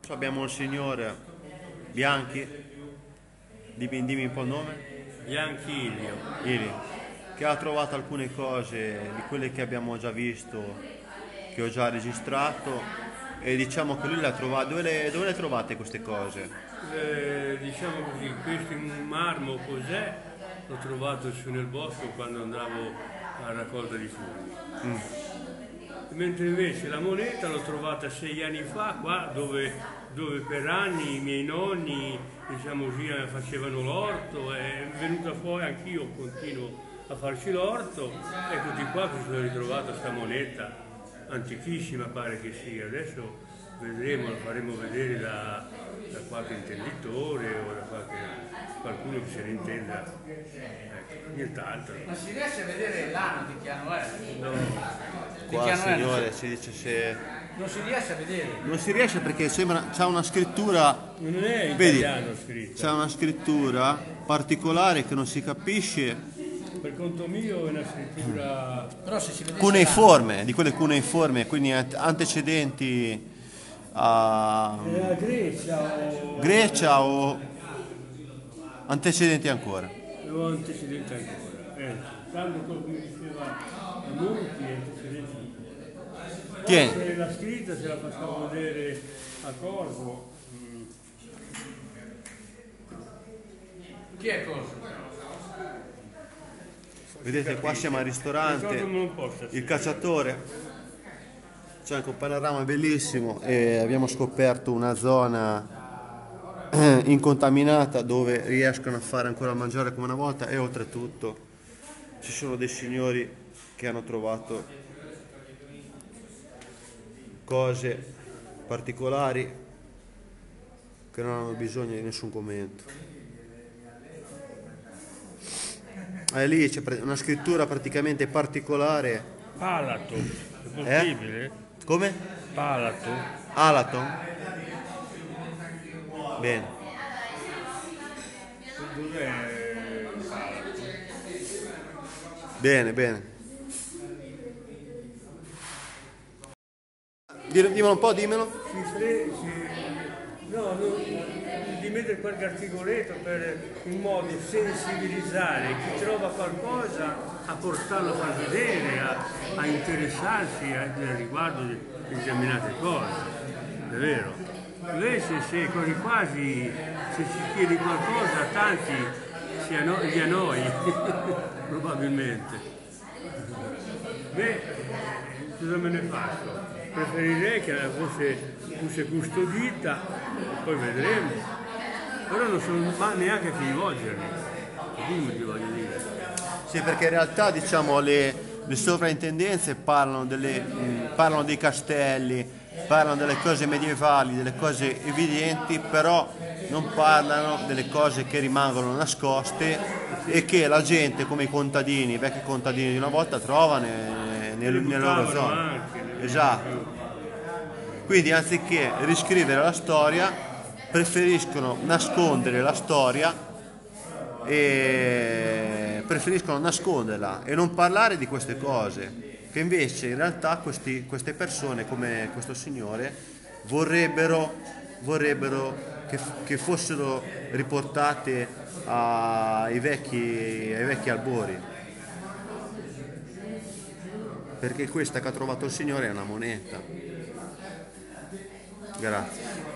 Abbiamo un signore Bianchi, dimmi un po' il nome. Bianchi Ilio. Ilio, che ha trovato alcune cose di quelle che abbiamo già visto, che ho già registrato, e diciamo che lui le ha trovate. Dove le trovate queste cose? Diciamo così, questo in un marmo cos'è? L'ho trovato su nel bosco quando andavo a raccolta di funghi. Mentre invece la moneta l'ho trovata 6 anni fa qua dove per anni i miei nonni, diciamo così, facevano l'orto, è venuta fuori, anch'io continuo a farci l'orto. Eccoti qua che sono ritrovato questa moneta antichissima, pare che sia. Adesso vedremo, la faremo vedere da qualche intenditore o da qualcuno che se ne intenda. Ecco, nient'altro. Ma si riesce a vedere l'anno di che anno è? No. Qua signore si dice se... Non si riesce a vedere. Non si riesce perché sembra, c'ha una scrittura... Non è in Vedi, italiano scritto. c'è una scrittura particolare che non si capisce. Per conto mio è una scrittura... Però se si vede Cuneiforme, di quelle cuneiforme, quindi antecedenti a È Grecia o... Grecia o antecedenti ancora. o antecedenti ancora. Tanto come diceva a molti antecedenti ancora. Tieni. Se la scritta se la facciamo vedere a corpo. chi è cosa? Vedete qua siamo al ristorante, il cacciatore, c'è anche un panorama bellissimo e abbiamo scoperto una zona incontaminata dove riescono a fare ancora a mangiare come una volta, e oltretutto ci sono dei signori che hanno trovato cose particolari che non hanno bisogno di nessun commento. Lì c'è una scrittura praticamente particolare. Palato, è possibile? Come? Palato. Alaton? Bene. Dov'è Palato? Bene, bene. Dimmelo un po', dimmelo. Di mettere qualche articoletto in modo di sensibilizzare chi trova qualcosa a portarlo a far vedere, a interessarsi riguardo di determinate cose, è vero. Invece se quasi se ci chiedi qualcosa a tanti li annoi, probabilmente. Beh, cosa me ne faccio? Preferirei che fosse custodita, poi vedremo. Però non sono neanche a coinvolgerli, quindi ti voglio dire. Sì, perché in realtà diciamo le sovrintendenze parlano dei castelli, parlano delle cose medievali, delle cose evidenti, però non parlano delle cose che rimangono nascoste e che la gente, come i vecchi contadini di una volta, trovano nelle loro zone. Esatto. Quindi anziché riscrivere la storia, preferiscono nascondere la storia e preferiscono nasconderla e non parlare di queste cose, che invece in realtà queste persone come questo signore vorrebbero che fossero riportate ai vecchi albori, perché questa che ha trovato il signore è una moneta. Grazie.